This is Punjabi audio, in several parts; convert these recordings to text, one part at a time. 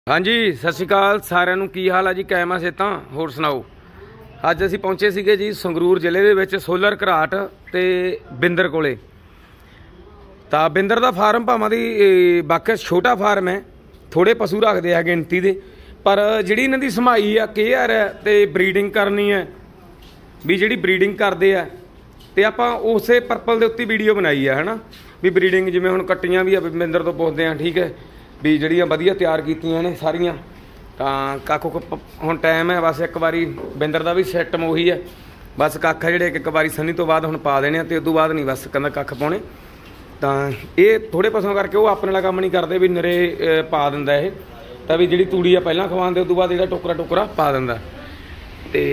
हाँ जी सत श्री अकाल साਰਿਆਂ ਨੂੰ ਕੀ ਹਾਲ ਆ ਜੀ ਕਾਇਮ ਆ ਸੇਤਾਂ ਹੋਰ ਸੁਣਾਓ। ਅੱਜ ਅਸੀਂ ਪਹੁੰਚੇ ਸੀਗੇ ਜੀ ਸੰਗਰੂਰ ਜ਼ਿਲ੍ਹੇ ਦੇ ਵਿੱਚ ਸੋਲਰ ਘਰਾਟ ਤੇ ਬਿੰਦਰ ਕੋਲੇ। ਤਾਂ ਬਿੰਦਰ ਦਾ ਫਾਰਮ ਭਾਵਾਂ ਦੀ ਬਾਕੀ ਛੋਟਾ ਫਾਰਮ ਹੈ, ਥੋੜੇ ਪਸ਼ੂ ਰੱਖਦੇ ਆ ਗਿਣਤੀ ਦੇ, ਪਰ ਜਿਹੜੀ ਇਹਨਾਂ ਦੀ ਸਮਾਈ ਆ ਕੇਅਰ ਹੈ ਤੇ ਬਰੀਡਿੰਗ ਕਰਨੀ ਹੈ ਵੀ ਜਿਹੜੀ ਬਰੀਡਿੰਗ ਕਰਦੇ ਆ ਤੇ ਆਪਾਂ ਉਸੇ ਪਰਪਲ ਦੇ ਉੱਤੇ ਵੀਡੀਓ ਬਣਾਈ ਆ ਹੈ ਵੀ ਬਰੀਡਿੰਗ ਜਿਵੇਂ ਹੁਣ ਕੱਟੀਆਂ ਵੀ ਆ ਬਿੰਦਰ ਤੋਂ ਪੁੱਛਦੇ ਆ ਠੀਕ ਹੈ भी जड़ियाँ वधिया तैयार कीतियां ने सारियां। तां कख हुण टाइम है बस एक बारी बिंदर का भी सिस्टम उही है, बस कख है जिहड़े एक बारी सनी तो बाद हुण पा देने ते उदों बाद नहीं बस कहंदा कख पाउणे। तां ये थोड़े पशुओं करके वो अपने वाला काम नहीं करते भी निरे पा दिंदा ये, तां भी जिहड़ी तूड़ी आ पहलां खवाउंदे उदों बाद जिहड़ा टोकरा टोकरा पा दिंदा। ते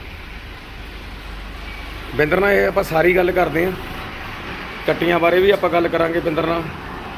बिंदर नाल आपां सारी गल करदे हां, कट्टियां बारे भी आपां गल करांगे बिंदर नाल।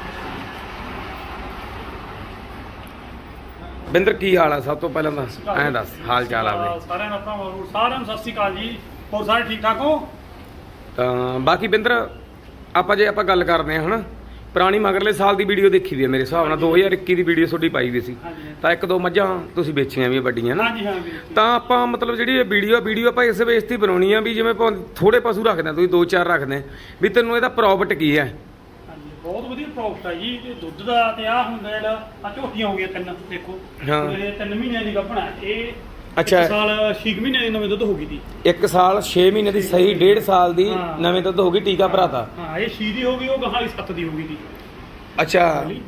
बिंदर की हाल है सब तो पहले ऐ दस हाल चाल आपने सारे सत श्री अकाल जी, और सारे ठीक ठाक हो। तो बाकी बिंदर आप जे आप गल करते हैं है ना पुरानी मगरले साल की वीडियो देखी दी है मेरे हिसाब नाल 2021 की वीडियो थोड़ी पाई दी सी, तो एक दो मझां तुसीं बेचियां भी वड्डियां ना। तो आप मतलब जी वीडियो आप इस बेस ते बनाउणी आ भी जिवें थोड़े पशु रखदे तुसीं 2-4 रखदे भी तैनूं इहदा प्रॉफिट की है। बहुत वधिया प्रॉफिट है जी दुध का। ते आ हुंदा जेहड़ा आ झोटियां हो गई तीन, देखो ये 3 महीने दी गप्पण है। अच्छा साल 6 महीने दी नवें दुध हो गई थी, 1 साल 6 महीने दी सही 1.5 साल दी नवें दुध हो गई टीका भराता। हां ये 6 दी हो गई, वो गहाली 7 दी हो गई थी। अच्छा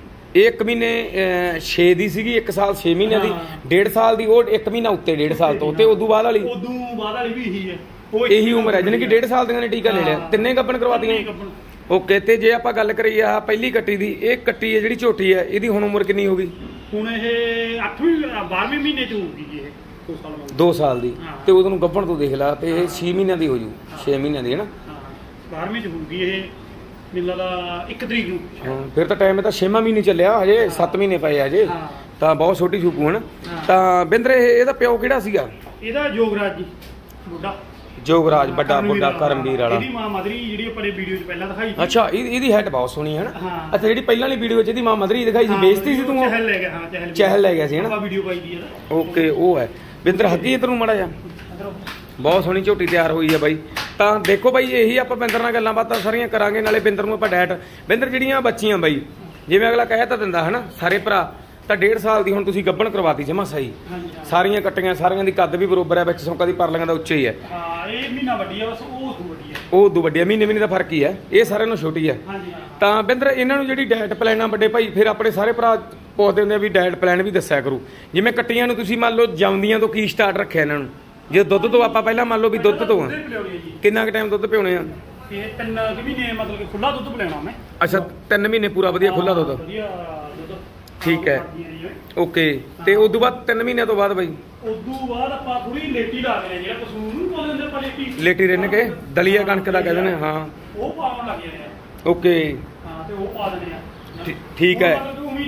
1 महीने 6 दी सीगी, 1 साल 6 महीने दी, 1.5 साल दी और 1 महीना उत्ते 1.5 साल तो ते उदों बाद वाली भी यही है, वो यही उम्र है जिन्हें कि 1.5 साल दी ने टीका ले लिया। तिन्ने गप्पण करवातीआं ओके। ते जे आप गल करिए आ पहली कट्टी दी, ये कट्टी है जिहड़ी झोटी है इहदी हुण उम्र कितनी हो गई? हुण ये 8वें 12वें महीने च होगी जी, ये 2 साल दी। ते उदों गप्पण तो देख ला ते 6 महीने दी हो जू, 6 महीने दी है ना, 12वें च होगी ये मेला दा 1 तरीक नूं। फिर तो टाइम तो 6वां महीने चलिया, अजे 7 महीने पे अजे, तो बहुत छोटी छूकू है ना। तो बिंदर इहदा प्यो किहड़ा सीगा? इहदा जोगराज जी बुड्ढा, जोगराज बड़ा बुड्ढा करमवीर वाला। ਇਹਦੀ ਮਾਂ ਮਦਰੀ ਜਿਹੜੀ ਆਪਣੇ ਵੀਡੀਓ 'ਚ ਪਹਿਲਾਂ ਦਿਖਾਈ ਸੀ। ਅੱਛਾ ਇਹਦੀ ਹੈਡ ਬਹੁਤ ਸੋਹਣੀ ਹੈ ਨਾ। ਅੱਛਾ ਜਿਹੜੀ ਪਹਿਲਾਂ ਵਾਲੀ ਵੀਡੀਓ 'ਚ ਇਹਦੀ ਮਾਂ ਮਦਰੀ ਦਿਖਾਈ ਸੀ ਬੇਇੱਜ਼ਤੀ ਸੀ ਤੂੰ? ਚਹਿਲ ਲੈ ਗਿਆ, ਹਾਂ ਚਹਿਲ ਲੈ ਗਿਆ ਸੀ ਹੈ ਨਾ, ਆਪਾਂ ਵੀਡੀਓ ਪਾਈ ਦੀ ਹੈ। ਓਕੇ ਉਹ ਹੈ ਬਿੰਦਰ ਹੱਗੀ ਇਧਰ ਨੂੰ ਮਾੜਾ ਜਾ, ਬਹੁਤ ਸੋਹਣੀ ਝੋਟੀ ਤਿਆਰ ਹੋਈ ਹੈ ਬਾਈ। ਤਾਂ ਦੇਖੋ ਬਾਈ ਇਹੀ ਆਪਾਂ ਬਿੰਦਰ ਨਾਲ ਗੱਲਾਂ ਬਾਤਾਂ ਸਾਰੀਆਂ ਕਰਾਂਗੇ, ਨਾਲੇ ਬਿੰਦਰ ਨੂੰ ਆਪਾਂ ਡੈਟ ਬਿੰਦਰ ਜਿਹੜੀਆਂ ਬੱਚੀਆਂ ਬਾਈ ਜਿਵੇਂ ਅਗਲਾ ਕਹਿ ਤਾਂ ਦਿੰਦਾ ਹੈ ਨਾ ਸਾਰੇ ਭਰਾ, ਤਾਂ 1.5 ਸਾਲ ਦੀ ਹੁਣ ਤੁਸੀਂ ਗੱਭਣ ਕਰਵਾਤੀ ਜਮਾ ਸਹੀ, ਸਾਰੀਆਂ ਕੱਟੀਆਂ ਸਾਰੀਆਂ ਦੀ ਕੱਦ ਵੀ ਬਰੋਬਰ ਹੈ, ਵਿੱਚ ਸੌਂਕਾ ਦੀ ਪਰਲੀਆਂ ਦਾ ਉੱਚਾ ਹੀ ਹੈ। ਹਾਂ ਇਹ ਮਹੀਨਾ ਵੱਡੀ ਹੈ, ਬਸ ਉਹ ਉਦੋਂ ਵੱਡੀ ਹੈ, ਉਹ ਉਦੋਂ ਵੱਡੀ ਹੈ, ਮਹੀਨੇ ਦਾ ਫਰਕ ਹੀ ਹੈ, ਇਹ ਸਾਰਿਆਂ ਨੂੰ ਛੋਟੀ ਹੈ। ਤਾਂ ਬਿੰਦਰ ਇਹਨਾਂ ਨੂੰ ਜਿਹੜੀ ਡਾਇਟ ਪਲਾਨ ਆ ਵੱਡੇ ਭਾਈ ਫਿਰ ਆਪਣੇ ਸਾਰੇ ਭਰਾ ਪੁੱਛਦੇ ਹੁੰਦੇ ਆ ਵੀ ਡਾਇਟ ਪਲਾਨ ਵੀ ਦੱਸਿਆ ਕਰੂ। ਜਿਵੇਂ ਕੱਟੀਆਂ ਨੂੰ ਤੁਸੀਂ ਮੰਨ ਲਓ ਜੰਮਦੀਆਂ ਤੋਂ ਕੀ ਸਟਾਰਟ ਰੱਖਿਆ ਇਹਨਾਂ ਨੂੰ, ਜੇ ਦੁੱਧ ਤੋਂ ਆਪਾਂ ਪਹਿਲਾਂ ਮੰਨ ਲਓ ਵੀ ਦੁੱਧ ਤੋਂ ਕਿੰਨਾ ਕੁ ਟਾਈਮ ਦੁੱਧ ਪਿਉਣੇ ਆ? ਇਹ 3 ਮਹੀਨੇ ਮਤਲਬ ਕਿ ਖੁੱਲਾ ਦੁੱਧ ਪਿਲਾਉਣਾ ਮੈਂ। ਅੱਛਾ 3 ਮਹੀਨੇ ਪੂਰਾ ਵਧੀਆ ਖੁੱਲਾ ਦੁੱਧ, ਠੀਕ ਹੈ ਓਕੇ। ਤੇ ਉਸ ਤੋਂ ਬਾਅਦ 3 ਮਹੀਨਿਆਂ ਤੋਂ ਬਾਅਦ ਬਾਈ ਉਦੋਂ ਬਾਅਦ ਆਪਾਂ ਥੋੜੀ ਲੇਟੀ ਲਾ ਦੇਣੀ, ਜਿਹੜਾ ਪਸ਼ੂ ਨੂੰ ਪਾਉਂਦੇ ਹੁੰਦੇ ਆਪਾਂ ਲੇਟੀ ਰਹਿਣ ਕੇ ਦਲੀਆ ਕਣਕ ਦਾ ਕਹਿੰਦੇ ਨੇ, ਹਾਂ ਉਹ ਪਾਉਣ ਲੱਗ ਜਾਂਦੇ ਆ। ਓਕੇ ਹਾਂ ਤੇ ਉਹ ਪਾ ਦਿੰਦੇ ਆ, ਠੀਕ ਹੈ।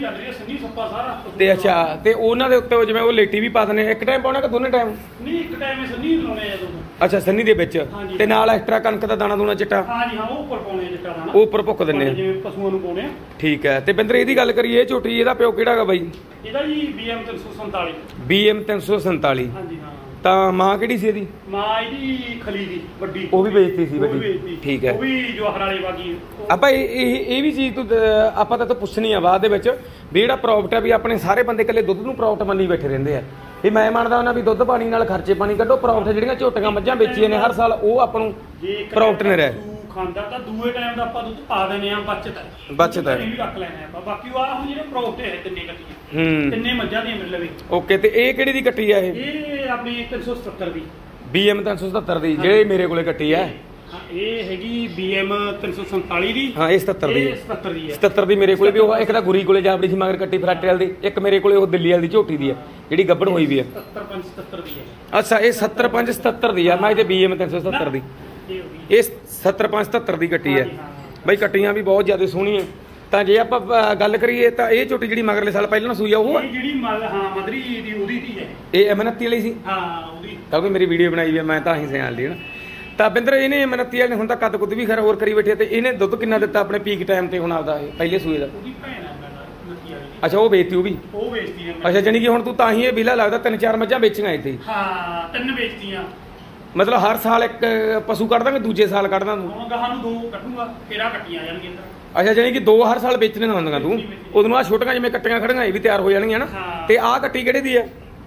ਤੇ ਅੱਛਾ ਤੇ ਉਹਨਾਂ ਦੇ ਉੱਤੇ ਜਿਵੇਂ ਉਹ ਲੇਟੀ ਵੀ ਪਾ ਦਿੰਦੇ, ਇੱਕ ਟਾਈਮ ਪਾਉਣਾ ਕਿ ਦੋਨੇ ਟਾਈਮ? ਨਹੀਂ ਇੱਕ ਟਾਈਮ ਸੰਨੀ ਲਾਉਣੇ ਆ ਦੋਨੋਂ। ਅੱਛਾ ਸੰਨੀ ਦੇ ਵਿੱਚ, ਤੇ ਨਾਲ ਐਕਸਟਰਾ ਕਣਕ ਦਾ ਦਾਣਾ ਦੂਣਾ ਚਿੱਟਾ? ਹਾਂਜੀ ਹਾਂ ਉਹ ਉੱਪਰ ਪਾਉਣੇ ਚਿੱਟਾ ਦਾਣਾ, ਉਹ ਉੱਪਰ ਭੁੱਕ ਦਿੰਦੇ ਆ ਜਿਵੇਂ ਪਸ਼ੂਆਂ ਨੂੰ ਪਾਉਣੇ ਆ। ਠੀਕ ਹੈ। ਤੇ ਬਿੰਦਰ ਇਹਦੀ ਗੱਲ ਕਰੀਏ ਝੋਟੀ ਇਹਦਾ ਪਿਓ ਕਿਹੜਾ ਹੈਗਾ ਬਾਈ? ਇਹਦਾ ਜੀ BM 347। BM 347। ਹਾਂਜੀ ਹਾਂ। ਤਾਂ ਮਾਂ ਕਿਹੜੀ ਸੀ ਇਹਦੀ? ਮਾਂ ਇਹਦੀ ਖਲੀ ਦੀ ਵੱਡੀ, ਉਹ ਵੀ ਵੇਚਤੀ ਸੀ ਵੱਡੀ, ਠੀਕ ਹੈ। ਉਹ ਵੀ ਜਵਾਹਰ ਵਾਲੇ ਬਾਗੀ। ਆਪਾਂ ਇਹ ਵੀ ਚੀਜ਼ ਤੋਂ ਆਪਾਂ ਤਾਂ ਪੁੱਛਣੀ ਆ ਬਾਅਦ ਦੇ ਵਿੱਚ ਵੀ ਜਿਹੜਾ ਪ੍ਰੋਫਿਟ ਹੈ ਵੀ ਆਪਣੇ ਸਾਰੇ ਬੰਦੇ ਇਕੱਲੇ ਦੁੱਧ ਨੂੰ ਪ੍ਰੋਫਿਟ ਮੰਨੀ ਬੈਠੇ ਰਹਿੰਦੇ ਆ ਵੀ ਮੈਂ ਮੰਨਦਾ ਉਹਨਾਂ ਵੀ ਦੁੱਧ ਪਾਣੀ ਨਾਲ ਖਰਚੇ ਪਾਣੀ ਕੱਢੋ, ਪ੍ਰੋਫਿਟ ਜਿਹੜੀਆਂ ਝੋਟੀਆਂ ਮੱਝਾਂ ਵੇਚੀਆਂ ਨੇ ਹਰ ਸਾਲ ਉਹ ਆਪਾਂ ਨੂੰ ਪ੍ਰੋਫਿਟ ਨਹੀਂ ਰਿਹਾ। ਖਾਂਦਾ ਤਾਂ ਦੂਏ ਟਾਈਮ ਦਾ ਆਪਾਂ ਦੁੱਧ ਪਾ ਦਿੰਦੇ ਆ, ਬਚਤ ਹੈ ਵੀ ਰੱਖ ਲੈਣੇ ਆਪਾਂ। ਬਾਕੀ ਉਹ ਆ ਹੁਣ ਜਿਹੜੇ ਪ੍ਰੋਫਿਟ ਹੈ ਤਿੰਨੇ ਕੱਟੀਆਂ, ਤਿੰਨੇ ਮੱਝਾਂ ਦੀਆਂ ਮਿਲ ਲਵੇ। ਓਕੇ ਤੇ ਇਹ ਕਿਹੜੀ ਦੀ ਕੱਟੀ ਆ? ਇਹ ਆਪਣੀ 377 ਦੀ BM 377 ਦੀ ਜਿਹੜੇ ਮੇਰੇ ਕੋਲੇ ਕੱਟੀ ਆ। ਇਹ ਹੈਗੀ BM 347 ਦੀ। ਹਾਂ ਇਹ 77 ਦੀ, 77 ਦੀ ਹੈ। 77 ਦੀ ਮੇਰੇ ਕੋਲੇ ਵੀ ਉਹ ਇੱਕ ਤਾਂ ਗੁਰੀ ਕੋਲੇ ਜਾਵੜੀ ਸੀ ਮਗਰ ਕੱਟੀ ਫਰਾਟੇ ਵਾਲੀ ਦੀ, ਇੱਕ ਮੇਰੇ ਕੋਲੇ ਉਹ ਦਿੱਲੀ ਵਾਲੀ ਦੀ ਝੋਟੀ ਦੀ ਆ ਜਿਹੜੀ ਗੱਭਣ ਹੋਈ ਵੀ ਆ। 75-77 ਦੀ ਹੈ। ਅੱਛਾ ਇਹ 75-77 ਦੀ ਆ, ਮੈਂ ਤੇ BM 377 ਦੀ, ਇਹ 75-77 ਦੀ ਕੱਟੀ ਹੈ ਬਾਈ। ਕੱਟੀਆਂ ਵੀ ਬਹੁਤ ਜ਼ਿਆਦਾ ਸੋਹਣੀਆਂ। ਤਾਂ ਜੇ ਆਪਾਂ ਗੱਲ ਕਰੀਏ ਤਾਂ ਇਹ ਝੋਟੀ ਜਿਹੜੀ ਮਗਰਲੇ ਸਾਲ ਪਹਿਲਾਂ ਸੂਈ ਆ ਉਹ ਜਿਹੜੀ ਹਾਂ ਮਦਰੀ ਦੀ ਉਹਦੀ ਧੀ ਹੈ, ਇਹ 29 ਵਾਲੀ ਸੀ। ਹਾਂ ਉਹਦੀ, ਕਿਉਂਕਿ ਮੇਰੀ ਵੀਡੀਓ ਬਣਾਈ ਵੀ ਮੈਂ ਤਾਂ ਹੀ ਸਿਆਣ ਲਈ ਨਾ। ਤਾਂ ਬਿੰਦਰ ਇਹਨੇ 29 ਵਾਲੇ ਨੇ ਹੁਣ ਤਾਂ ਕੱਦ ਕੁੱਦ ਵੀ ਖਰਾ ਹੋਰ ਕਰੀ ਬੈਠੇ, ਤੇ ਇਹਨੇ ਦੁੱਧ ਕਿੰਨਾ ਦਿੱਤਾ ਆਪਣੇ ਪੀਕ ਟਾਈਮ ਤੇ ਹੁਣ ਆਪਦਾ ਪਹਿਲੇ ਸੂਏ ਦਾ? ਉਹਦੀ ਭੈਣ ਹੈ 29 ਵਾਲੀ। ਅੱਛਾ ਉਹ ਵੇਚਤੀ ਉਹ ਵੀ ਵੇਚਤੀ ਹੈ। ਅੱਛਾ ਜਾਨੀ ਕਿ ਹੁਣ ਤੂੰ ਤਾਂ ਹੀ ਇਹ ਵਿਲਾ ਲੱਗਦਾ 3-4 ਮੱਝਾਂ ਵੇਚੀਆਂ ਇੱਥੇ। ਹਾਂ 3 ਵੇਚਤੀਆਂ। ਮਤਲਬ ਹਰ ਸਾਲ ਇੱਕ ਪਸ਼ੂ ਕੱਢ ਦਾਂਗੇ, ਦੂਜੇ ਸਾਲ ਕੱਢਦਾ ਤੂੰ? ਹੁਣ ਗਾਹਾਂ ਨੂੰ 2 ਕੱਢੂਗਾ, ਫਿਰ ਆ ਕੱਟੀਆਂ ਜਾਣਗੀਆਂ ਇੱਧਰ। ਅੱਛਾ ਜਾਨੀ ਕਿ 2 ਹਰ ਸਾਲ ਵੇਚਣੀਆਂ ਹੁੰਦੀਆਂ ਤੂੰ। ਉਦੋਂ ਆ ਛੋਟੀਆਂ ਜਿਵੇਂ ਕੱਟੀਆਂ ਖੜੀਆਂ ਇਹ ਵੀ ਤਿਆਰ ਹੋ ਜਾਣਗੀਆਂ ਨਾ। ਤੇ ਆਹ ਕੱਟੀ ਕਿਹੜੇ ਦੀ ਆ?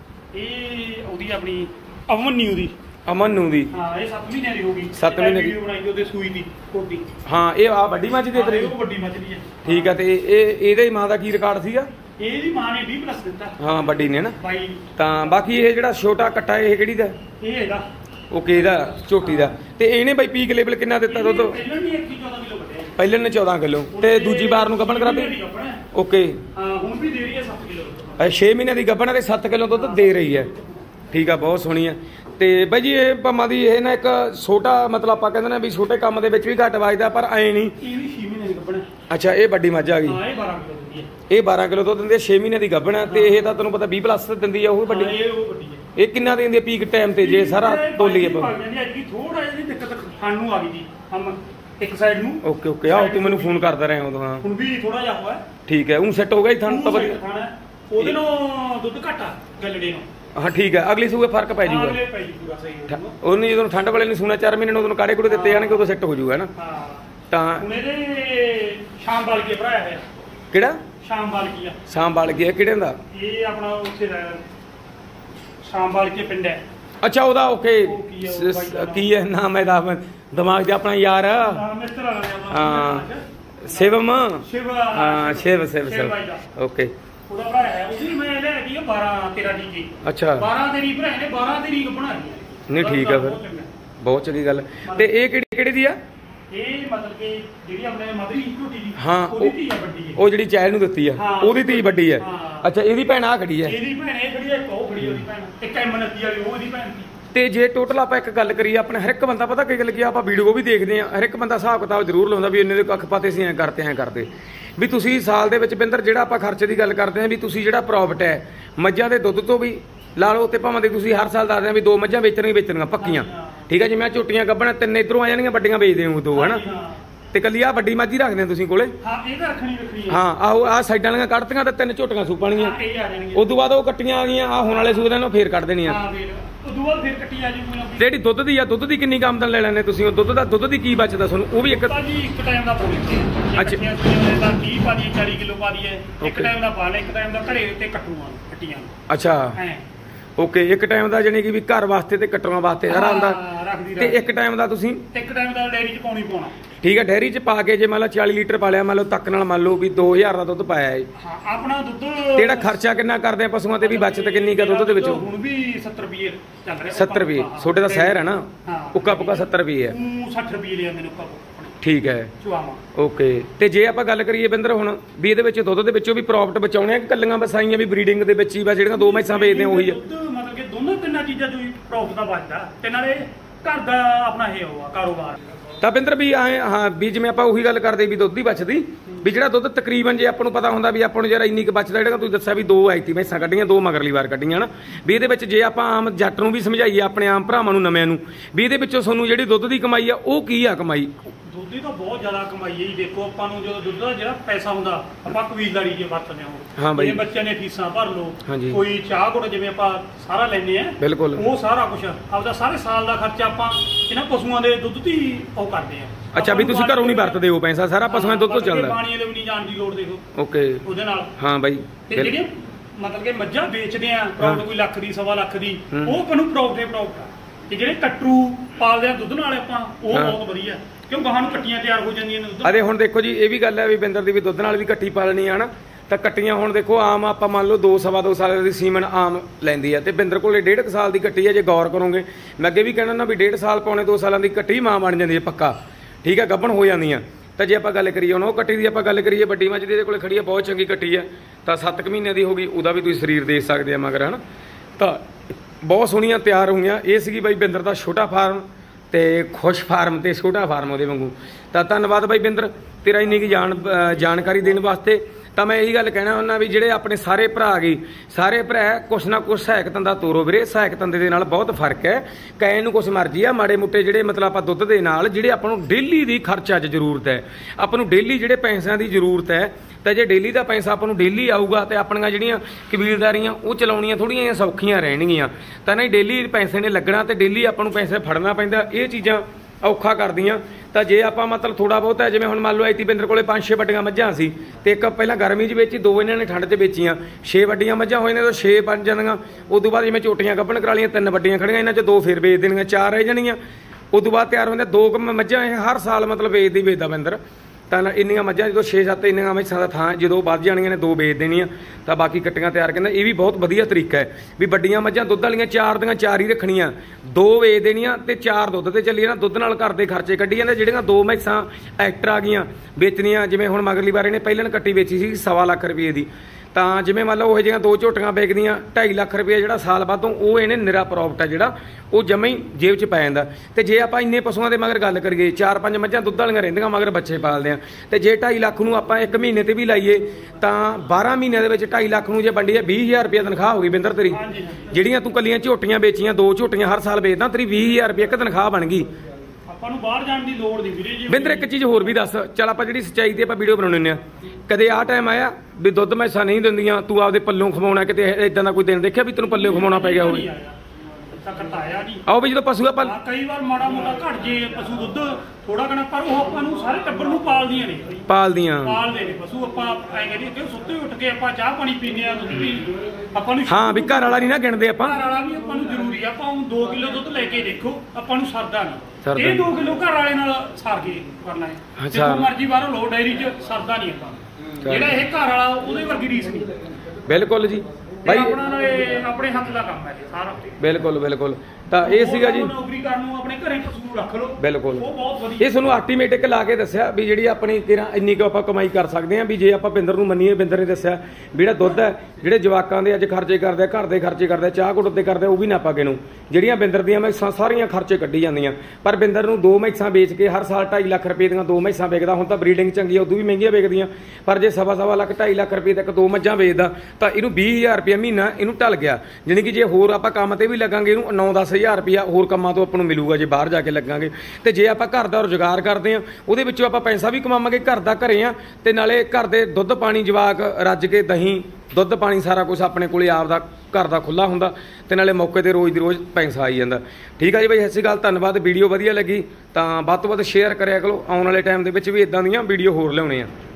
ਇਹ ਉਹਦੀ ਆਪਣੀ ਅਮਨਿਊ ਦੀ। ਅਮਨੂ ਦੀ। ਹਾਂ ਇਹ 7 ਮਹੀਨਿਆਂ ਦੀ ਹੋ ਗਈ। 7 ਮਹੀਨੇ ਦੀ ਵੀਡੀਓ ਬਣਾਈ ਉਹਦੇ ਸੂਈ ਦੀ ਕੋਟੀ। ਹਾਂ ਇਹ ਆ ਵੱਡੀ ਮੱਝ ਦੇ ਤੇਰੇ? ਉਹ ਵੱਡੀ ਮੱਝ ਦੀ ਹੈ। ਠੀਕ ਆ। ਤੇ ਇਹ ਇਹਦੇ ਮਾਂ ਦਾ ਕੀ ਰਿਕਾਰਡ ਸੀਗਾ? ਇਹਦੀ ਮਾਂ ਨੇ 20+ ਦਿੱਤਾ। ਹਾਂ ਵੱਡੀ ਨੇ ਨਾ। 22। ਤਾਂ ਬਾਕੀ ਇਹ ਜਿਹੜਾ ਛੋਟਾ ਕੱਟਾ ਇਹ ਕਿਹੜੀ ਦਾ? ਇਹ ਇਹਦਾ। ਓਕੇ ਇਹਦਾ ਝੋਟੀ ਦਾ। ਤੇ ਇਹਨੇ ਬਾਈ ਪੀਕ ਲੈਵਲ ਕਿੰਨਾ ਦਿੱਤਾ ਦੁੱਧ? ਪਹਿਲਾਂ ਨਹੀਂ 14 ਕਿਲੋ ਕੱਢਿਆ। ਪਹਿਲੇ ਨੇ 14 ਕਿਲੋ ਤੇ ਦੂਜੀ ਵਾਰ ਨੂੰ ਗੱਭਣ ਕਰਾਤੀ? ਓਕੇ। ਹਾਂ ਹੁਣ ਵੀ ਦੇ ਰਹੀ ਹੈ 7 ਕਿਲੋ। 6 ਮਹੀਨਿਆਂ ਦੀ ਗੱਭਣ ਤੇ 7 ਕਿਲੋ ਦੁੱਧ ਦੇ ਰਹੀ ਹੈ। ਠੀਕ ਆ ਬਹੁਤ ਸੋਹਣੀ ਹੈ। ਤੇ ਬਾਈ ਜੀ ਇਹ ਭਾਵਾਂ ਦੀ ਇਹ ਨਾ ਇੱਕ ਛੋਟਾ ਮਤਲਬ ਆਪਾਂ ਕਹਿੰਦੇ ਨੇ ਵੀ ਛੋਟੇ ਕੰਮ ਦੇ ਵਿੱਚ ਵੀ ਘੱਟ ਵੱਜਦਾ ਪਰ ਐ ਨਹੀਂ। ਇਹ ਵੀ 6 ਮਹੀਨੇ ਦੀ ਗੱਭਣ। ਅੱਛਾ ਇਹ ਵੱਡੀ ਮੱਝ ਆ ਗਈ। ਹਾਂ ਇਹ 12 ਕਿਲੋ ਦਿੰਦੀ ਹੈ। ਇਹ 12 ਕਿਲੋ ਦੁੱਧ ਦਿੰਦੀ ਹੈ 6 ਮਹੀਨੇ ਦੀ ਗੱਭਣ ਤੇ ਇਹ ਤਾਂ ਤੈਨੂੰ ਪਤਾ 20+ ਦਿੰਦੀ ਆ ਉਹ ਵੱਡੀ। ਇਹ ਉਹ ਵੱਡੀ ਹੈ। ਇਹ ਕਿੰਨਾ ਦਿੰਦੀ ਹੈ ਪੀਕ ਟਾਈਮ ਤੇ ਜੇ ਸਾਰਾ ਤੋਲੀਏ ਆਪਾਂ? ਥੋੜਾ ਜਿਹੀ ਦਿੱਕਤ ਖਾਣ ਨੂੰ ਆ ਗਈ ਜੀ ਹਮ ਇੱਕ ਸਾਈਡ ਨੂੰ। ਓਕੇ ਓਕੇ ਆਹ ਤੂੰ ਮੈਨੂੰ ਫੋਨ ਕਰਦਾ ਰਿਹਾ ਉਦੋਂ। ਹਾਂ ਹੁਣ ਵੀ ਥੋੜਾ ਜਿਹਾ ਹੋਇਆ। ਠੀਕ ਹੈ ਉਹ ਸੈੱਟ ਹੋ ਗਿਆ ਜੀ ਥਣ ਤਾਂ ਵਧੀਆ। ਉਹਦੇ ਨੂੰ ਦੁੱਧ ਘੱਟ ਆ ਗੱਲੜੇ ਨੂੰ। ਹਾਂ ਠੀਕ ਹੈ ਅਗਲੀ ਸੂਏ ਫਰਕ ਪੈ ਜਾਊਗਾ। ਅਗਲੇ ਪੈ ਜੂ ਪੂਰਾ ਸਹੀ ਹੋਊਗਾ। ਉਹਨੇ ਜਦੋਂ ਠੰਡ ਵਾਲੇ ਨੂੰ ਸੁਣਾ 4 ਮਹੀਨੇ ਨੂੰ ਉਦੋਂ ਕਾੜੇ ਕੁੜੇ ਦਿੱਤੇ ਜਾਣਗੇ ਉਦੋਂ ਸੈੱਟ ਹੋ ਜਾਊਗਾ ਨਾ। ਹਾਂ ਤਾਂ ਹੁਣ ਇਹਦੇ ਸ਼ਾਮ ਵਾਲ ਕੇ ਭਰਾਇਆ ਹੋਇਆ। ਕਿਹੜਾ? ਸ਼ਾਮ ਵਾਲ ਕੀ ਆ? ਸ਼ਾਮ ਵਾਲ ਗਿਆ ਕਿਹੜੇ ਦਾ? ਇਹ ਆਪਣਾ ਉੱਥੇ ਦਾ ਸ਼ਾਮ ਵਾਲ ਕੇ ਪਿੰਡ ਹੈ। ਅੱਛਾ ਉਹਦਾ ਓਕੇ ਕੀ ਹੈ ਨਾਮ ਇਹਦਾ ਦਿਮਾਗ 'ਚ ਆਪਣਾ ਯਾਰ? ਮਿੱਤਰ ਆ ਹਾਂ ਸ਼ਿਵਮ। ਸ਼ਿਵ। ਹਾਂ ਸ਼ਿਵ ਓਕੇ। ਉਹਦਾ ਭਰਾ ਹੈ ਉਹਦੀ ਮੈਂ ਲੈ ਗਈ 12-13 ਦੀ। ਅੱਛਾ 12 ਤਰੀਕ ਭਰਾ ਨੇ 12 ਤਰੀਕ ਬਣਾਈ ਹੈ। ਨਹੀਂ ਠੀਕ ਆ ਫਿਰ ਬਹੁਤ ਚੰਗੀ ਗੱਲ। ਤੇ ਇਹ ਕਿਹੜੀ ਦੀ ਆ? ਇਹ ਮਤਲਬ ਕਿ ਜਿਹੜੀ ਆਪਣੇ ਮਦਰੀ ਝੋਟੀ ਦੀ। ਹਾਂ ਉਹਦੀ ਧੀ ਆ ਵੱਡੀ ਹੈ। ਉਹ ਜਿਹੜੀ ਚੈਲ ਨੂੰ ਦਿੱਤੀ ਆ ਉਹਦੀ ਧੀ ਵੱਡੀ ਹੈ। ਅੱਛਾ ਇਹਦੀ ਭੈਣ ਆ ਖੜੀ ਹੈ? ਇਹਦੀ ਭੈਣ ਇਹ ਖੜੀ ਹੈ, ਇੱਕ ਉਹ ਖੜੀ ਉਹਦੀ ਭੈਣ, ਇੱਕ ਐਮਨਤੀ ਵਾਲੀ ਉਹ ਉਹਦੀ ਭੈਣ ਦੀ। ਤੇ ਜੇ ਟੋਟਲ ਆਪਾਂ ਇੱਕ ਗੱਲ ਕਰੀਏ ਆਪਣੇ ਹਰ ਇੱਕ ਬੰਦਾ ਪਤਾ ਕੀ ਗੱਲ ਕੀ ਆਪਾਂ ਵੀਡੀਓ ਵੀ ਦੇਖਦੇ ਆ ਹਰ ਇੱਕ ਬੰਦਾ ਹਿਸਾਬ ਕਿਤਾਬ ਜ਼ਰੂਰ ਲਾਉਂਦਾ ਵੀ ਇੰਨੇ ਦੇ ਕੱਖ ਪਾਤੇ ਸੀ ਐਂ ਕਰਦੇ ਵੀ ਤੁਸੀਂ ਸਾਲ ਦੇ ਵਿੱਚ ਬਿੰਦਰ ਜਿਹੜਾ ਆਪਾਂ ਖਰਚੇ ਦੀ ਗੱਲ ਕਰਦੇ ਆ ਵੀ ਤੁਸੀਂ ਜਿਹੜਾ ਪ੍ਰੋਫਿਟ ਹੈ ਮੱਝਾਂ ਦੇ ਦੁੱਧ ਤੋਂ ਵੀ ਲਾ ਲਓ ਤੇ ਭਾਵੇਂ ਤੁਸੀਂ ਹਰ ਸਾਲ ਦੱਸਦੇ ਆ ਵੀ 2 ਮੱਝਾਂ ਵੇਚਣੀਆਂ ਪੱਕੀਆਂ। ਠੀਕ ਹੈ ਜਿਵੇਂ ਝੋਟੀਆਂ ਗੱਭਣ 3 ਇਧਰੋਂ ਆ ਜਾਣਗੀਆਂ ਵੱਡੀਆਂ ਵੇਚਦੇ ਹੋ 2 ਹਨਾ। ਤੇ ਕੱਲੀ ਆ ਵੱਡੀ ਮੱਝ ਹੀ ਰੱਖਦੇ ਆ ਤੁਸੀਂ ਕੋਲੇ? ਹਾਂ ਇਹ ਤਾਂ ਰੱਖਣੀ ਹੈ। ਹਾਂ ਆਹੋ ਆ ਸਾਈਡਾਂ ਵਾਲੀਆਂ ਕੱਢਤੀਆਂ ਤੇ 3 ਝੋਟੀਆਂ ਸੂਪਣੀਆਂ। ਇਹ ਆ ਜਾਣਗੀਆਂ। ਉਸ ਤੋਂ ਬਾਅਦ ਉਹ ਕੱਟੀਆਂ ਆ ਗਈਆਂ ਆ ਹੁਣ ਵਾਲੇ ਸੂਦੇ ਨੂੰ ਫੇਰ ਕੱਢ ਦੇਣੀਆਂ। ਹਾਂ ਫੇਰ ਉਦੋਂ ਬਾਅਦ ਫੇਰ ਕੱਟੀ ਆ ਜੂਗੀ। ਜਿਹੜੀ ਦੁੱਧ ਦੀ ਆ ਦੁੱਧ ਦੀ ਕਿੰਨੀ ਆਮਦਨ ਲੈ ਲੈਣੇ ਤੁਸੀਂ? ਉਹ ਦੁੱਧ ਦੀ ਕੀ ਬਚਦਾ ਤੁਹਾਨੂੰ? ਉਹ ਵੀ ਇੱਕ ਇੱਕ ਟਾਈਮ ਦਾ ਪੋਲੀ। ਅੱਛਾ 30 ਪਾ ਦੀ 40 ਕਿਲੋ ਪਾ ਦੀ ਹੈ। ਇੱਕ ਟਾਈਮ ਦਾ ਪਾ ਲੈ, ਇੱਕ ਟਾਈਮ ਦਾ ਘਰੇ ਤੇ ਕੱਟੂਆਂ ਕੱਟੀਆਂ। ਅੱਛਾ ਓਕੇ ਇੱਕ ਟਾਈਮ ਦਾ ਜਾਨੀ ਕਿ ਵੀ ਘਰ ਵਾਸਤੇ ਤੇ ਕੱਟੂਆਂ ਵਾਸਤੇ ਸਾਰਾ ਹੁੰਦਾ। ਤੇ ਇੱਕ ਟਾਈਮ ਦਾ ਤੁਸੀਂ? ਇੱਕ ਟਾਈਮ ਦਾ ਡੇਅਰੀ 'ਚ ਪਾਉਣਾ। ਠੀਕ ਹੈ ਡੇਅਰੀ 'ਚ ਪਾ ਕੇ ਜੇ ਮੰਨ ਲਓ 40 ਲੀਟਰ ਪਾ ਲਿਆ ਮੰਨ ਲਓ ਤੱਕ ਨਾਲ ਮੰਨ ਲਓ ਵੀ 2000 ਦਾ ਦੁੱਧ ਪਾਇਆ ਹੈ। ਹਾਂ ਆਪਣਾ ਦੁੱਧ ਜਿਹੜਾ ਖਰਚਾ ਕਿੰਨਾ ਕਰਦੇ ਆ ਪਸ਼ੂਆਂ ਤੇ ਵੀ ਬਚਤ ਕਿੰਨੀ ਕਾ ਦੁੱਧ ਦੇ ਵਿੱਚੋਂ? ਹੁਣ ਵੀ 70 ਰੁਪਏ ਚੱਲ ਰਿਹਾ। 70 ਰੁਪਏ ਤੁਹਾਡੇ ਦਾ ਸ਼ਹਿਰ ਹੈ ਨਾ? ਉੱਕਾ ਪੁੱਕਾ 70 ਰੁਪਏ ਹੈ। 60 ਰੁਪਏ ਲਿਆ ਮੈਨੂੰ ਉੱਕਾ। ਠੀਕ ਹੈ ਚੁਆਵਾ ਓਕੇ। ਤੇ ਜੇ ਆਪਾਂ ਗੱਲ ਕਰੀਏ ਬਿੰਦਰ ਹੁਣ ਵੀ ਇਹਦੇ ਵਿੱਚ ਦੁੱਧ ਦੇ ਵਿੱਚੋਂ ਵੀ ਪ੍ਰੋਫਿਟ ਬਚਾਉਣੇ ਆ ਕਿ ਕੱਲੀਆਂ ਵਸਾਈਆਂ ਵੀ ਬਰੀਡਿੰਗ ਦੇ ਵਿੱਚ ਹੀ ਵਾ ਜਿਹੜੀਆਂ 2 ਮੈਸਾਂ ਵੇਚਦੇ ਆ ਉਹੀ ਆ? ਮਤਲਬ ਕਿ ਦੋਨੋਂ ਤਿੰਨਾਂ ਚੀਜ਼ਾਂ ਚੋਂ ਹੀ ਪ੍ਰੋਫਿਟ ਦਾ ਬਚਦਾ ਤੇ ਨਾਲੇ ਘਰ ਦਾ ਆਪਣਾ ਇਹ ਹੋਆ ਕਾਰੋਬਾਰ। ਤਾਂ ਬਿੰਦਰ ਵੀ ਆਏ ਹਾਂ ਵੀ ਜਿਵੇਂ ਆਪਾਂ ਉਹੀ ਗੱਲ ਕਰਦੇ ਵੀ ਦੁੱਧ ਦੀ ਬਚਦੀ ਵੀ ਜਿਹੜਾ ਦੁੱਧ ਤਕਰੀਬਨ ਜੇ ਆਪਾਂ ਨੂੰ ਪਤਾ ਹੁੰਦਾ ਵੀ ਆਪਾਂ ਨੂੰ ਜਿਹੜਾ ਇੰਨੀ ਕੁ ਬਚਦਾ ਜਿਹੜਾ ਤੁਸੀਂ ਦੱਸਿਆ ਵੀ 2 ਐਤੀ ਮੈਸਾਂ ਕੱਢੀਆਂ 2 ਮਗਰਲੀ ਵਾਰ ਕੱਢੀਆਂ ਨਾ ਵੀ ਇਹਦੇ ਵਿੱਚ ਜੇ ਆਪਾਂ ਆਮ ਜੱਟ ਨੂੰ ਵੀ ਸਮਝਾਈਏ ਆਪਣੇ ਆਮ ਭਰਾਵਾਂ ਨੂੰ ਨਵਿਆਂ ਨੂੰ ਵੀ ਇਹਦੇ ਵਿੱਚੋਂ ਤੁਹਾਨੂੰ ਜਿਹੜੀ ਦੁੱਧ ਦੀ ਕਮਾਈ ਆ ਉਹ ਕੀ ਆ ਕਮਾਈ? ਦੁੱਧ ਦੀ ਤਾਂ ਬਹੁਤ ਜ਼ਿਆਦਾ ਕਮਾਈ ਹੈ ਜੀ। ਦੇਖੋ ਆਪਾਂ ਨੂੰ ਜਦੋਂ ਦੁੱਧ ਦਾ ਜਿਹੜਾ ਪੈਸਾ ਹੁੰਦਾ ਆਪਾਂ ਕਬੀਲਦਾਰੀ ਜੇ ਵਰਤਦੇ ਹਾਂ। ਜਿਵੇਂ ਬੱਚਿਆਂ ਨੇ ਫੀਸਾਂ ਭਰ ਲਓ, ਕੋਈ ਚਾਹ ਗੁੜ ਜਿਵੇਂ ਆਪਾਂ ਸਾਰਾ ਲੈਂਦੇ ਆ ਬਿਲਕੁਲ ਉਹ ਸਾਰਾ ਕੁਝ ਆਪਦਾ ਸਾਰੇ ਸਾਲ ਦਾ ਖਰਚਾ ਆਪਾਂ ਇਹਨਾਂ ਪਸ਼ੂਆਂ ਦੇ ਦੁੱਧ ਦੀ ਉਹ ਕਰਦੇ ਆ। ਅੱਛਾ ਵੀ ਤੁਸੀਂ ਘਰੋਂ ਨਹੀਂ ਵਰਤਦੇ ਹੋ ਪੈਸਾ ਸਾਰਾ ਪਸ਼ੂਆਂ ਦੁੱਧ ਤੋਂ ਚੱਲਦਾ? ਪਾਣੀ ਵਾਲੇ ਵੀ ਨਹੀਂ ਜਾਣ ਦੀ ਲੋੜ ਦੇਖੋ। ਓਕੇ ਉਹਦੇ ਨਾਲ ਹਾਂ ਬਾਈ ਤੇ ਜਿਹੜੀਆਂ ਮਤਲਬ ਕਿ ਮੱਝਾਂ ਵੇਚਦੇ ਆ ਪ੍ਰੋਫਿਟ ਕੋਈ ਲੱਖ ਦੀ 1.25 ਲੱਖ ਦੀ ਉਹ ਆਪਾਂ ਨੂੰ ਪ੍ਰੋਫਿਟ ਆ। ਤੇ ਜਿਹੜੇ ਕੱਟਰੂ ਪਾਲਦੇ ਆ ਦੁੱਧ ਨਾਲ ਆਪਾਂ ਉਹ ਬਹੁਤ ਵਧੀਆ ਕਿਉਂ ਗਾਹਾਂ ਨੂੰ ਕੱਟੀਆਂ ਤਿਆਰ ਹੋ ਜਾਂਦੀਆਂ ਨੇ ਦੁੱਧ। ਅਰੇ ਹੁਣ ਦੇਖੋ ਜੀ ਇਹ ਵੀ ਗੱਲ ਹੈ ਵੀ ਬਿੰਦਰ ਦੀ ਵੀ ਦੁੱਧ ਨਾਲ ਵੀ ਕੱਟੀ ਪਾਲਣੀ ਆ ਨਾ ਤਾਂ ਕੱਟੀਆਂ ਹੁਣ ਦੇਖੋ ਆਮ ਆਪਾਂ ਮੰਨ ਲਓ 2-2.5 ਸਾਲ ਦੀ ਸੀਮਨ ਆਮ ਲੈਂਦੀ ਆ ਤੇ ਬਿੰਦਰ ਕੋਲੇ 1.5 ਸਾਲ ਦੀ ਕੱਟੀ ਆ। ਜੇ ਗੌਰ ਕਰੋਗੇ ਮੈਂ ਅੱਗੇ ਵੀ ਕਹਿਣਾ ਨਾ ਵੀ 1.5 ਸਾਲ ਪੌਣੇ 2 ਸਾਲਾਂ ਦੀ ਕੱਟੀ ਮਾਂ ਬਣ ਜਾਂਦੀ ਹੈ ਪੱਕਾ। ਠੀਕ ਹੈ ਗੱਭਣ ਹੋ ਜਾਂਦੀਆਂ। ਤਾਂ ਜੇ ਆਪਾਂ ਗੱਲ ਕਰੀਏ ਹੁਣ ਉਹ ਕੱਟੀ ਦੀ ਆਪਾਂ ਗੱਲ ਕਰੀਏ ਵੱਡੀ ਮੱਝ ਦੀ ਇਹਦੇ ਕੋਲੇ ਖੜੀ ਆ ਬਹੁਤ ਚੰਗੀ ਕੱਟੀ ਆ ਤਾਂ 7 ਮਹੀਨਿਆਂ ਦੀ ਹੋ ਗਈ ਉਹਦਾ ਵੀ ਤੁਸੀਂ ਸਰੀਰ ਦੇਖ ਸਕਦੇ ਆ ਮਗਰ ਹਨਾ ਤਾਂ ਬਹੁਤ ਸੋਹਣੀਆਂ ਤਿਆਰ ਹੋਈਆਂ। ਇਹ ਸੀਗੀ ਬਾਈ ਬਿੰਦਰ ਦਾ ਛੋਟਾ ਫਾਰਮ ਤੇ ਖੁਸ਼ ਫਾਰਮ ਤੇ ਛੋਟਾ ਫਾਰਮ ਉਹਦੇ ਵਾਂਗੂ। ਤਾਂ ਧੰਨਵਾਦ ਬਾਈ ਬਿੰਦਰ ਤੇਰਾ ਇੰਨੀ ਕੀ ਜਾਣਕਾਰੀ ਦੇਣ ਵਾਸਤੇ। ਤਾਂ ਮੈਂ ਇਹੀ ਗੱਲ ਕਹਿਣਾ ਉਹਨਾਂ ਵੀ ਜਿਹੜੇ ਆਪਣੇ ਸਾਰੇ ਭਰਾ ਗਏ ਸਾਰੇ ਭਰਾ ਕੁਛ ਨਾ ਕੁਛ ਸਹਾਇਕ ਧੰਦਾ ਤੋਰੋ ਵੀਰੇ। ਸਹਾਇਕ ਧੰਦੇ ਦੇ ਨਾਲ ਬਹੁਤ ਫਰਕ ਹੈ। ਕਹਿਣ ਨੂੰ ਕੁਛ ਮਰਜ਼ੀ ਆ ਮਾੜੇ ਮੋਟੇ ਜਿਹੜੇ ਮਤਲਬ ਆਪਾਂ ਦੁੱਧ ਦੇ ਨਾਲ ਜਿਹੜੇ ਆਪਾਂ ਨੂੰ ਡੇਲੀ ਦੀ ਖਰਚਾ 'ਚ ਜ਼ਰੂਰਤ ਹੈ ਆਪਾਂ ਨੂੰ ਡੇਲੀ ਜਿਹੜੇ ਪੈਸਿਆਂ ਦੀ ਜ਼ਰੂਰਤ ਹੈ ਤਾਂ ਜੇ ਡੇਲੀ ਦਾ ਪੈਸਾ ਆਪਾਂ ਨੂੰ ਡੇਲੀ ਆਊਗਾ ਤੇ ਆਪਣੀਆਂ ਜਿਹੜੀਆਂ ਕਬੀਲਦਾਰੀਆਂ ਉਹ ਚਲਾਉਣੀਆਂ ਥੋੜ੍ਹੀਆਂ ਜਿਹੀਆਂ ਸੌਖੀਆਂ ਰਹਿਣਗੀਆਂ। ਤਾਂ ਨਹੀਂ ਡੇਲੀ ਪੈਸੇ ਨੇ ਲੱਗਣਾ ਤੇ ਡੇਲੀ ਆਪਾਂ ਨੂੰ ਪੈਸੇ ਫੜਨਾ ਪੈਂਦਾ, ਇਹ ਚੀਜ਼ਾਂ ਔਖਾ ਕਰਦੀਆਂ। ਤਾਂ ਜੇ ਆਪਾਂ ਮਤਲਬ ਥੋੜਾ ਬਹੁਤ ਹੈ, ਜਿਵੇਂ ਹੁਣ ਮੰਨ ਲਓ ਐਤੀ ਬਿੰਦਰ ਕੋਲੇ 5-6 ਵੱਡੀਆਂ ਮੱਝਾਂ ਸੀ ਤੇ ਇੱਕ ਪਹਿਲਾਂ ਗਰਮੀ 'ਚ ਵੇਚੀ, 2 ਇਹਨਾਂ ਨੇ ਠੰਡ 'ਚ ਵੇਚੀਆਂ, 6 ਵੱਡੀਆਂ ਮੱਝਾਂ ਹੋਏ ਨੇ ਤਾਂ 6 ਬਣ ਜਾਂਦੀਆਂ। ਉਦੋਂ ਬਾਅਦ ਜਿਵੇਂ ਝੋਟੀਆਂ ਗੱਭਣ ਕਰਾ ਲਈਆਂ, 3 ਵੱਡੀਆਂ ਖੜੀਆਂ, ਇਹਨਾਂ 'ਚ 2 ਫਿਰ ਵੇਚ ਦੇਣੀਆਂ, 4 ਰਹਿ ਜਾਣੀਆਂ। ਉਦੋਂ ਬਾਅਦ ਤਿਆਰ ਹੁੰਦੇ 2 ਮੱਝਾਂ ਇਹ ਹਰ ਸਾਲ ਮਤਲਬ ਵੇਚਦਾ ਬਿੰਦਰ। ਤਾਂ ਇੰਨੀਆਂ ਮੱਝਾਂ ਜਦੋਂ 6-7 ਇੰਨੀਆਂ ਮੱਝਾਂ ਦਾ ਥਾਂ ਜਦੋਂ ਵੱਧ ਜਾਣੀਆਂ ਨੇ 2 ਵੇਚ ਦੇਣੀਆਂ, ਤਾਂ ਬਾਕੀ ਕੱਟੀਆਂ ਤਿਆਰ ਕਹਿੰਦਾ ਇਹ ਵੀ ਬਹੁਤ ਵਧੀਆ ਤਰੀਕਾ ਹੈ ਵੀ ਵੱਡੀਆਂ ਮੱਝਾਂ ਦੁੱਧ ਵਾਲੀਆਂ 4 ਦੀਆਂ 4 ਹੀ ਰੱਖਣੀਆਂ, 2 ਵੇਚ ਦੇਣੀਆਂ ਤੇ 4 ਦੁੱਧ ਤੇ ਚੱਲੀ ਜਾਣਾ, ਦੁੱਧ ਨਾਲ ਘਰ ਦੇ ਖਰਚੇ ਕੱਢੀ ਜਾਂਦੇ। ਜਿਹੜੀਆਂ 2 ਮੈਸਾਂ ਐਕਟਰ ਆ ਗਈਆਂ ਵੇਚਣੀਆਂ, ਜਿਵੇਂ ਹੁਣ ਮਗਰਲੀ ਵਾਰ ਇਹਨੇ ਪਹਿਲਾਂ ਕੱਟੀ ਵੇਚੀ ਸੀ 1.25 ਲੱਖ ਰੁਪਏ ਦੀ, ਤਾਂ ਜਿਵੇਂ ਮੰਨ ਲਓ ਉਹ ਜਿਹੜੀਆਂ 2 ਝੋਟੀਆਂ ਵਿਕਦੀਆਂ 2.5 ਲੱਖ ਰੁਪਏ ਜਿਹੜਾ ਸਾਲ ਬਾਅਦੋਂ ਉਹ ਇਹਨੇ ਨਿਰਾ ਪ੍ਰੋਫਿਟ ਹੈ ਜਿਹੜਾ ਉਹ ਜਮਾਂ ਹੀ ਜੇਬ 'ਚ ਪੈ ਜਾਂਦਾ। ਤੇ ਜੇ ਆਪਾਂ ਇੰਨੇ ਪਸ਼ੂਆਂ ਦੇ ਮਗਰ ਗੱਲ ਕਰੀਏ, 4-5 ਮੱਝਾਂ ਦੁੱਧ ਵਾਲੀਆਂ ਰਹਿੰਦੀਆਂ ਮਗਰ ਬੱਚੇ ਪਾਲਦੇ ਆ, ਤੇ ਜੇ 2.5 ਲੱਖ ਨੂੰ ਆਪਾਂ 1 ਮਹੀਨੇ ਤੇ ਵੀ ਲਾਈਏ ਤਾਂ 12 ਮਹੀਨਿਆਂ ਦੇ ਵਿੱਚ 2.5 ਲੱਖ ਨੂੰ ਜੇ ਵੰਡੀਏ 20,000 ਰੁਪਏ ਤਨਖਾਹ ਹੋ ਗਈ ਬਿੰਦਰ ਤੇਰੀ। ਜਿਹੜੀਆਂ ਤੂੰ ਕੱਲੀਆਂ ਝੋਟੀਆਂ ਵੇਚੀਆਂ 2 ਝੋਟੀਆਂ ਹਰ ਸਾਲ ਵੇਚਦਾ, ਤੇਰੀ 20,000 ਰੁਪਏ ਇੱਕ ਤਨਖਾਹ ਬਣ ਗਈ। ਆਪਾਂ ਨੂੰ ਬਾਹਰ ਜਾਣ ਦੀ ਲੋੜ ਨਹੀਂ ਵੀਰੇ ਜੀ। ਬਿੰਦਰ ਇੱਕ ਚੀਜ਼ ਹੋਰ ਵੀ ਦੱਸ, ਚੱਲ ਆਪਾਂ ਜਿਹੜੀ ਸੱਚਾਈ ਤੇ ਆਪਾਂ ਵੀਡੀਓ ਬਣਾਉਂਦੇ ਆ, ਕਦੇ ਆਹ ਟਾਈਮ ਆਇਆ ਵੀ ਦੁੱਧ ਮੈਸਾਂ ਨਹੀਂ ਦਿੰਦੀਆਂ ਤੂੰ ਆਪਦੇ ਪੱਲੋਂ ਖਵਾਉਣਾ, ਕਿਤੇ ਇਦਾਂ ਦਾ ਕੋਈ ਦਿਨ ਦੇਖਿਆ ਵੀ ਤੈਨੂੰ ਪੱਲੇ ਖਵਾਉਣਾ ਪੈ ਗਿਆ ਹੋਵੇ? ਆਓ ਵੀ ਜਦੋਂ ਪਸ਼ੂ ਆਪਾਂ ਕਈ ਵਾਰ ਮਾੜਾ ਮੋਟਾ ਘਟ ਜੇ ਪਸ਼ੂ ਦੁੱਧ ਥੋੜਾ ਘਣਾ, ਪਰ ਉਹ ਆਪਾਂ ਨੂੰ ਸਾਰੇ ਟੱਬਰ ਨੂੰ ਪਾਲਦੇ ਨੇ ਪਾਲਦੇ ਨੇ ਪਸ਼ੂ। ਆਪਾਂ ਐ ਕਹਿੰਦੇ ਕਿ ਸੁੱਤੇ ਉੱਠ ਕੇ ਆਪਾਂ ਚਾਹ ਪਾਣੀ ਪੀਂਦੇ ਆ, ਦੁੱਧ ਵੀ ਆਪਾਂ ਨੂੰ ਹਾਂ ਵੀ ਘਰ ਵਾਲਾ ਨਹੀਂ ਨਾ ਗਿਣਦੇ ਆਪਾਂ, ਘਰ ਵਾਲਾ ਵੀ ਆਪਾਂ ਨੂੰ ਜ਼ਰੂਰੀ ਆ। ਆਪਾਂ 2 ਕਿਲੋ ਦੁੱਧ ਲੈ ਕੇ ਦੇਖੋ, ਆਪਾਂ ਨੂੰ ਸਰਦਾ ਨਹੀਂ, ਇਹ 2 ਕਿਲੋ ਘਰ ਵਾਲੇ ਨਾਲ ਸਾਰ ਕੇ ਕਰਨਾ ਹੈ। ਜਿੱਥੋਂ ਮਰਜ਼ੀ ਬਾਹਰੋਂ ਲੋ ਡਾਇਰੀ 'ਚ ਸਰਦਾ ਨਹੀਂ ਆਪਾਂ, ਜਿਹੜਾ ਇਹ ਘਰ ਵਾਲਾ ਉਹਦੇ ਵਰਗੀ ਰੀਸ ਨਹੀਂ। ਬਿਲਕੁਲ ਜੀ ਭਾਈ, ਆਪਣੇ ਹੱਥ ਦਾ ਕੰਮ ਹੈ ਸਾਰਾ। ਬਿਲਕੁਲ ਤਾਂ ਇਹ ਸੀਗਾ ਜੀ, ਨੌਕਰੀ ਕਰਨ ਨੂੰ ਆਪਣੇ ਘਰੇ ਪਸ਼ੂ ਰੱਖ ਲਓ, ਬਿਲਕੁਲ ਉਹ ਬਹੁਤ ਵਧੀਆ। ਇਹ ਤੁਹਾਨੂੰ ਆਟੋਮੈਟਿਕ ਲਾ ਕੇ ਦੱਸਿਆ ਵੀ ਜਿਹੜੀ ਆਪਣੀ ਕਿਰਾਂ ਇੰਨੀ ਕੁ ਆਪਾਂ ਕਮਾਈ ਕਰ ਸਕਦੇ ਹਾਂ ਵੀ ਜੇ ਆਪਾਂ ਬਿੰਦਰ ਨੂੰ ਮੰਨੀਏ। ਬਿੰਦਰ ਨੇ ਦੱਸਿਆ ਜਿਹੜਾ ਦੁੱਧ ਹੈ, ਜਿਹੜੇ ਜਵਾਕਾਂ ਦੇ ਅੱਜ ਖਰਚੇ ਕਰਦੇ ਆ, ਘਰ ਦੇ ਖਰਚੇ ਕਰਦੇ ਆ, ਚਾਹ ਗੁੜ ਦੇ ਕਰਦੇ ਆ, ਉਹ ਵੀ ਨਾ ਆਪਾਂ ਕਿਨੂੰ ਜਿਹੜੀਆਂ ਬਿੰਦਰ ਦੀਆਂ ਮੈਸਾਂ ਸਾਰੀਆਂ ਖਰਚੇ ਕੱਢੀ ਜਾਂਦੀਆਂ। ਪਰ ਬਿੰਦਰ ਨੂੰ 2 ਮੈਸਾਂ ਵੇਚ ਕੇ ਹਰ ਸਾਲ 2.5 ਲੱਖ ਰੁਪਏ ਦੀਆਂ 2 ਮੈਸਾਂ ਵੇਚਦਾ। ਹੁਣ ਤਾਂ ਬਰੀਡਿੰਗ ਚੰਗੀ ਆ, ਉਦੋਂ ਵੀ ਮਹਿੰਗੀਆਂ ਵੇਚਦੀਆਂ, ਪਰ ਜੇ 1.25 ਲੱਖ 2.5 ਲੱਖ ਰੁਪਏ ਤੱਕ 2 ਮੱਝਾਂ ਵੇਚਦਾ ਤਾਂ ਇਹਨੂੰ 20,000 ਰੁਪਏ ਮਹੀਨਾ ਇਹਨੂੰ ਢਲ ਗਿਆ। ਜਾਣੀ ਕਿ ਜੇ ਹੋਰ ਆਪਾਂ ਕੰਮ ਤੇ ਵੀ ਲੱਗਾਂਗੇ ਇਹਨੂੰ 9-10 ਹਜ਼ਾਰ ਰੁਪਇਆ ਹੋਰ ਕੰਮਾਂ ਤੋਂ ਆਪਾਂ ਨੂੰ ਮਿਲੂਗਾ ਜੇ ਬਾਹਰ ਜਾ ਕੇ ਲੱਗਾਂਗੇ। ਤੇ ਜੇ ਆਪਾਂ ਘਰ ਦਾ ਰੁਜ਼ਗਾਰ ਕਰਦੇ ਆ ਉਹਦੇ ਵਿੱਚੋਂ ਆਪਾਂ ਪੈਸਾ ਵੀ ਕਮਾਵਾਂਗੇ, ਘਰ ਦਾ ਘਰੇ ਆ, ਤੇ ਨਾਲੇ ਘਰ ਦੇ ਦੁੱਧ ਪਾਣੀ ਜਵਾਕ ਰੱਜ ਕੇ ਦਹੀਂ ਦੁੱਧ ਪਾਣੀ ਸਾਰਾ ਕੁਝ ਆਪਣੇ ਕੋਲੇ ਆਪਦਾ ਘਰ ਦਾ ਖੁੱਲ੍ਹਾ ਹੁੰਦਾ, ਤੇ ਨਾਲੇ ਮੌਕੇ ਤੇ ਰੋਜ਼ ਦੀ ਰੋਜ਼ ਪੈਸਾ ਆਈ ਜਾਂਦਾ। ਠੀਕ ਆ ਜੀ ਬਾਈ, ਸਤਿ ਸ਼੍ਰੀ ਅਕਾਲ, ਧੰਨਵਾਦ। ਵੀਡੀਓ ਵਧੀਆ ਲੱਗੀ ਤਾਂ ਵੱਧ ਤੋਂ ਵੱਧ ਸ਼ੇਅਰ ਕਰਿਆ ਕਰੋ, ਆਉਣ ਵਾਲੇ ਟਾਈਮ ਦੇ ਵਿੱਚ ਵੀ ਇਦਾਂ ਦੀਆਂ ਵੀਡੀਓ ਹੋਰ ਲਿਆਉਣੇ ਆ।